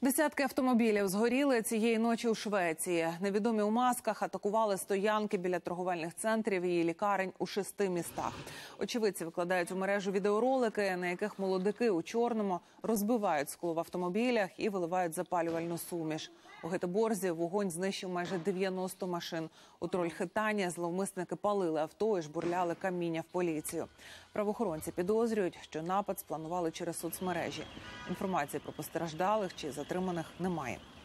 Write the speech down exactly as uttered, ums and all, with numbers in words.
Десятки автомобілів згоріли цієї ночі у Швеції. Невідомі у масках атакували стоянки біля торговельних центрів і лікарень у шести містах. Очевидці викладають у мережу відеоролики, на яких молодики у чорному розбивають скло в автомобілях і виливають запалювальну суміш. У Гетеборзі вогонь знищив майже дев'яносто машин. У Трольхетані зловмисники палили авто і жбурляли каміння в поліцію. Правоохоронці підозрюють, що напад спланували через соцмережі. Інформації про постраждалих чи затриманих немає.